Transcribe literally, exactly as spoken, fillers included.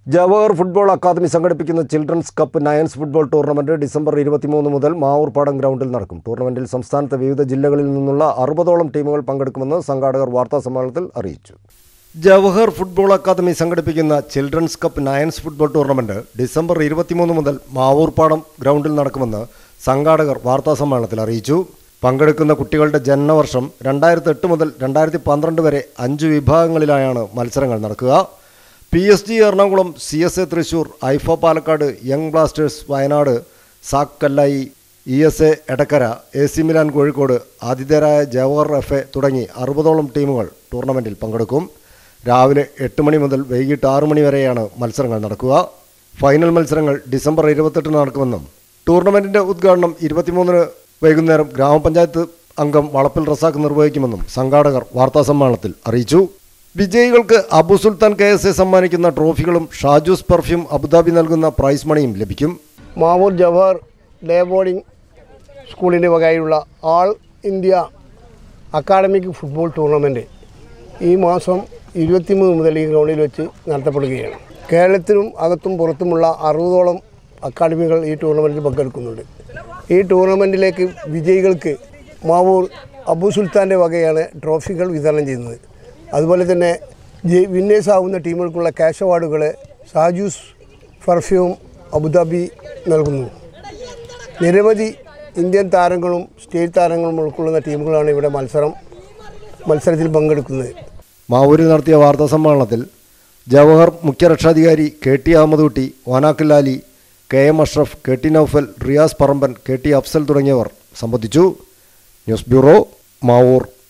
Jawahar football academy സംഘടിപ്പിക്കുന്ന children's cup nines football tournament December ഇരുപത്തിമൂന്ന് മുതൽ മാവൂർപാടം ഗ്രൗണ്ടിൽ നടക്കും. ടൂർണമെന്റിൽ സംസ്ഥാനത്തെ വിവിധ ജില്ലകളിൽ നിന്നുള്ള അറുപതോളം ടീമുകൾ പങ്കെടുക്കുമെന്ന് സംഘാടകർ വാർത്താസമ്മേളനത്തിൽ അറിയിച്ചു. ജവഹർ ഫുട്ബോൾ അക്കാദമി സംഘടിപ്പിക്കുന്ന children's cup nines football tournament December ഇരുപത്തിമൂന്ന് മുതൽ മാവൂർപാടം ഗ്രൗണ്ടിൽ നടക്കുമെന്ന് സംഘാടകർ വാർത്താസമ്മേളനത്തിൽ അറിയിച്ചു. പങ്കെടുക്കുന്ന കുട്ടികളുടെ ജനനവർഷം രണ്ടായിരത്തി എട്ട് മുതൽ രണ്ടായിരത്തി പന്ത്രണ്ട് വരെ അഞ്ച് വിഭാഗങ്ങളിലായാണ് മത്സരങ്ങൾ നടക്കുക. P S G Ernakulam, C S A Thrissur, ഐഫ പാലക്കാട്, യങ് ബ്ലാസ്റ്റേഴ്സ് വയനാട്, സാക് Kallai, E S A Edakkara, A C Milan Kozhikode, ആതിഥേയരായ ജവഹർ എഫ് എ തുടങ്ങി അറുപതോളം ടീമുകൾ ടൂർണമെൻറ്റിൽ പങ്കെടുക്കും. രാവിലെ എട്ട് മണി മുതൽ വൈകിട്ട് ആറു മണി വരെയാണ് മത്സരങ്ങൾ നടക്കുക. ഫൈനൽ മത്സരങ്ങൾ ഡിസംബർ ഇരുപത്തെട്ടിന് നടക്കുമെന്നും ടൂർണമെൻറ്റിൻ്റെ ഉദ്ഘാടനം ഇരുപത്തിമൂന്നിന് വൈകുന്നേരം ഗ്രാമപഞ്ചായത്ത് അംഗം വളപ്പിൽ റസാഖ് നിർവഹിക്കുമെന്നും സംഘാടകർ വാർത്താസമ്മേളനത്തിൽ അറിയിച്ചു. വിജയികൾക്ക് Abu Sultan K S A സമ്മാനിക്കുന്ന ട്രോഫികളും ഷാജൂസ് പെർഫ്യൂം അബുദാബി നൽകുന്ന പ്രൈസ് മണിയും ലഭിക്കും. മാവൂർ ജവഹർ ഡേ ബോർഡിംഗ് സ്കൂളിൻ്റെ വകയുള്ള all India academic football tournament ഈ മാസം ഇരുപത്തിമൂന്ന് മുതൽ ഈ ഗ്രൗണ്ടിൽ വെച്ച് നടത്തപ്പെടുകയാണ്. കേരളത്തിലും അകത്തും പുറത്തുമുള്ള അറുപതോളം അക്കാഡമികൾ ഈ ടൂർണമെൻറ്റിൽ പങ്കെടുക്കുന്നുണ്ട്. ഈ ടൂർണമെൻറ്റിലേക്ക് വിജയികൾക്ക് മാവൂർ അബു സുൽത്താൻ്റെ വകയാണ് ട്രോഫികൾ വിതരണം ചെയ്യുന്നത്. അതുപോലെ തന്നെ വിന്നേഴ്സ് ആവുന്ന ടീമുകൾക്കുള്ള ക്യാഷ് അവാർഡുകൾ ഷാജൂസ് പെർഫ്യൂം അബുദാബി നൽകുന്നു. നിരവധി ഇന്ത്യൻ താരങ്ങളും സ്റ്റേറ്റ് താരങ്ങളും ഉൾക്കൊള്ളുന്ന ടീമുകളാണ് ഇവിടെ മത്സരം മത്സരത്തിൽ പങ്കെടുക്കുന്നത്. മാവൂരിൽ നടത്തിയ വാർത്താ സമ്മേളനത്തിൽ ജവഹർ മുഖ്യ രക്ഷാധികാരി കെ ടി അഹമ്മദ് കുട്ടി, ഓനാക്കില്ലാലി, K M Ashraf, K T Noufal, Riyas Paramban, K T Afsal തുടങ്ങിയവർ സംബന്ധിച്ചു. News bureau, Mavoor.